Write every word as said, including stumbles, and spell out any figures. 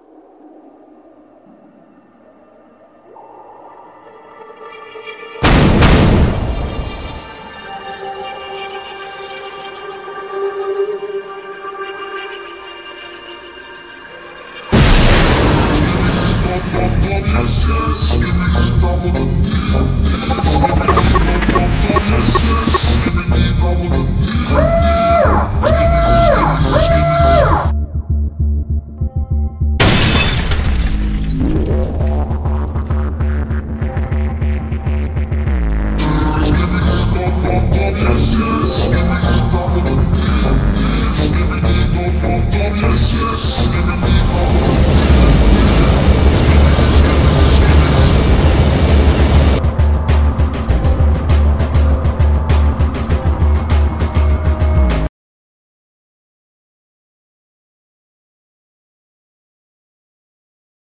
Yes, yes, give me the double the beat. Yes, yes, give me the double the beat. Give me those, give me those, give me those.